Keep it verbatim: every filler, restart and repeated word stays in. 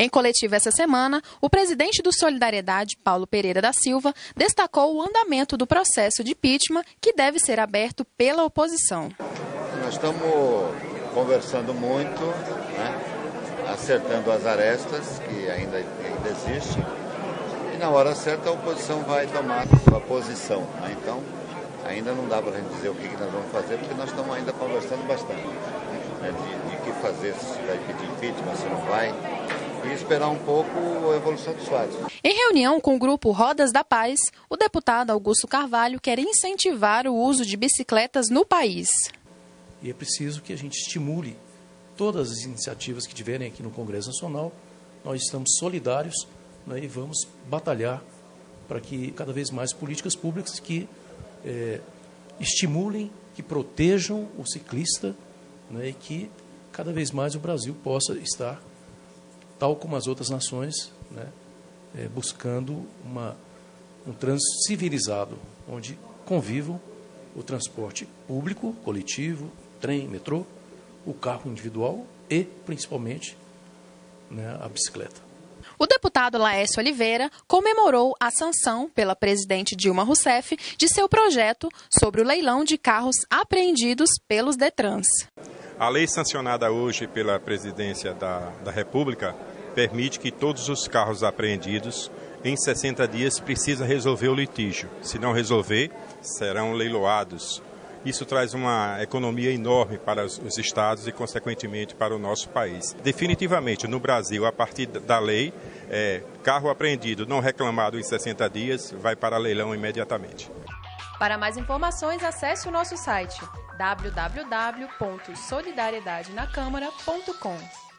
Em coletiva essa semana, o presidente do Solidariedade, Paulo Pereira da Silva, destacou o andamento do processo de impeachment que deve ser aberto pela oposição. Nós estamos conversando muito, né, acertando as arestas que ainda, ainda existem, e na hora certa a oposição vai tomar a sua posição. Né? Então, ainda não dá para a gente dizer o que, que nós vamos fazer, porque nós estamos ainda conversando bastante, né, de, de que fazer, se vai pedir impeachment, se não vai, e esperar um pouco a evolução dos fatos. Em reunião com o grupo Rodas da Paz, o deputado Augusto Carvalho quer incentivar o uso de bicicletas no país. E é preciso que a gente estimule todas as iniciativas que tiverem aqui no Congresso Nacional. Nós estamos solidários, né, e vamos batalhar para que cada vez mais políticas públicas que é, estimulem, que protejam o ciclista, né, e que cada vez mais o Brasil possa estar, tal como as outras nações, né, é, buscando uma, um trânsito civilizado, onde convivam o transporte público, coletivo, trem, metrô, o carro individual e, principalmente, né, a bicicleta. O deputado Laércio Oliveira comemorou a sanção pela presidente Dilma Rousseff de seu projeto sobre o leilão de carros apreendidos pelos Detrans. A lei sancionada hoje pela presidência da, da República permite que todos os carros apreendidos em sessenta dias precisa resolver o litígio. Se não resolver, serão leiloados. Isso traz uma economia enorme para os estados e, consequentemente, para o nosso país. Definitivamente, no Brasil, a partir da lei, é, carro apreendido não reclamado em sessenta dias vai para leilão imediatamente. Para mais informações, acesse o nosso site w w w ponto solidariedade na câmara ponto com.